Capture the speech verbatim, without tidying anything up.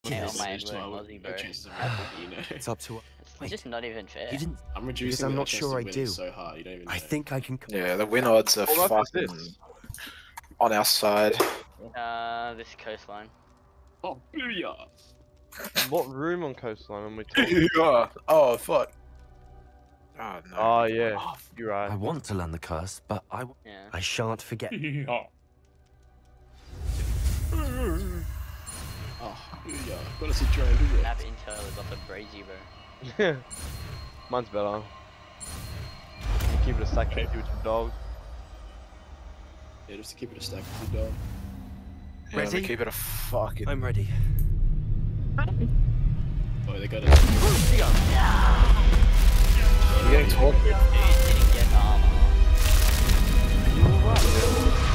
Yes. my Yes. absolute Aussie, bro. You know. It's up to us. It's Wait, just not even fair. you didn't. I'm Because reducing I'm the not chance sure of I winning do. so hard. You don't even know. I think I can. Yeah, the win odds are What map is fucking this? on our side. Uh, this coastline. Oh, booyah! What room on coastline am we talking? Yeah. Oh fuck. Oh no. Oh yeah, you're I right. want to learn the curse, but I. Yeah. I shan't forget. Oh, booyah! Got us a drone, did it? Map intel is off a brazy, bro. Mine's better. Keep it a stack with your dog. Yeah, just to keep it a stack with your dog. Yeah, Ready? we keep it a fucking. I'm ready. Oh, they got us. You're getting talked. Dude didn't get armor. You alright?